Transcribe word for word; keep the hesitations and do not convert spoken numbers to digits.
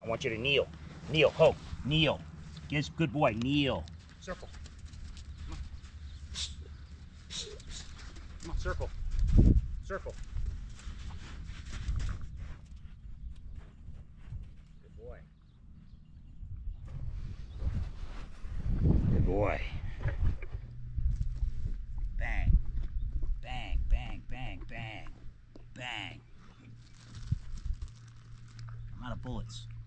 I want you to kneel. Kneel, Ho, kneel. Yes, good boy, kneel. Circle. Come on. Come on, circle. Circle. Good boy. Good boy. Bang. Bang, bang, bang, bang. Bang. I'm out of bullets.